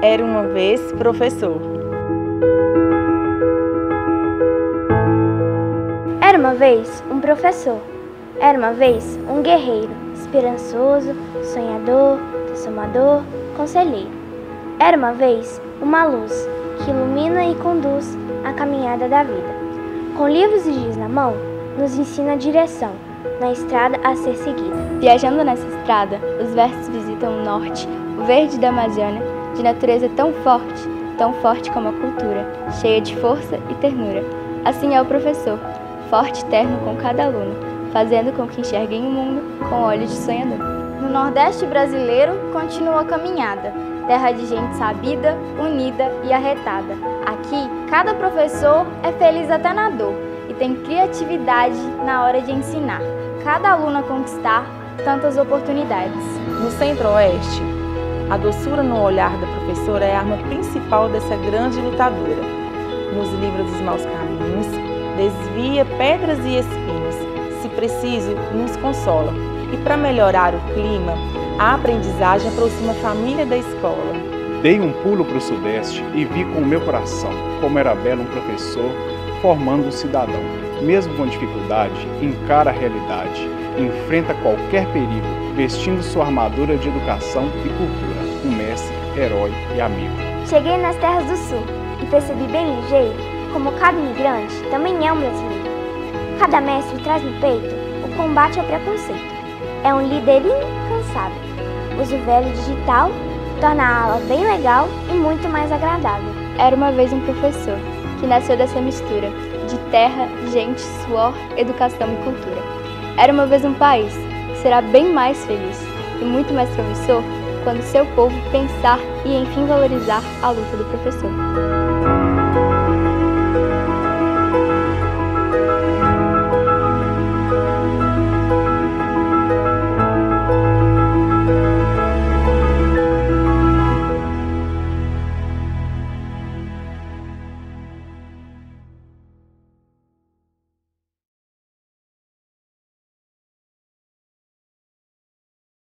Era uma vez professor. Era uma vez um professor. Era uma vez um guerreiro, esperançoso, sonhador, transformador, conselheiro. Era uma vez uma luz que ilumina e conduz a caminhada da vida. Com livros e giz na mão, nos ensina a direção na estrada a ser seguida. Viajando nessa estrada, os versos visitam o norte, o verde da Amazônia, de natureza tão forte como a cultura, cheia de força e ternura. Assim é o professor, forte e terno com cada aluno, fazendo com que enxerguem o mundo com olhos de sonhador. No Nordeste brasileiro, continua a caminhada, terra de gente sabida, unida e arretada. Aqui, cada professor é feliz até na dor e tem criatividade na hora de ensinar. Cada aluno a conquistar tantas oportunidades. No Centro-Oeste, a doçura no olhar da professora é a arma principal dessa grande lutadora. Nos livra dos maus caminhos, desvia pedras e espinhos, se preciso, nos consola. E para melhorar o clima, a aprendizagem aproxima a família da escola. Dei um pulo para o Sudeste e vi com o meu coração como era belo um professor formando um cidadão. Mesmo com dificuldade, encara a realidade, enfrenta qualquer perigo, vestindo sua armadura de educação e cultura, um mestre, herói e amigo. Cheguei nas terras do sul e percebi bem ligeiro como cada imigrante também é um brasileiro. Cada mestre traz no peito o combate ao preconceito. É um líder incansável. Usa o velho digital, torna a aula bem legal e muito mais agradável. Era uma vez um professor que nasceu dessa mistura de terra, gente, suor, educação e cultura. Era uma vez um país que será bem mais feliz e muito mais promissor quando seu povo pensar e enfim valorizar a luta do professor.